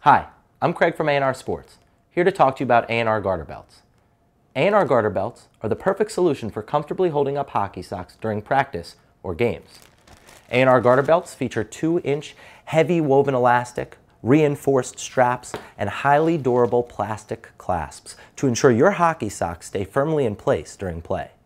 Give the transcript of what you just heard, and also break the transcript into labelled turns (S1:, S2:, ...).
S1: Hi, I'm Craig from A&R Sports, here to talk to you about A&R Garter Belts. A&R Garter Belts are the perfect solution for comfortably holding up hockey socks during practice or games. A&R Garter Belts feature 2-inch heavy woven elastic, reinforced straps, and highly durable plastic clasps to ensure your hockey socks stay firmly in place during play.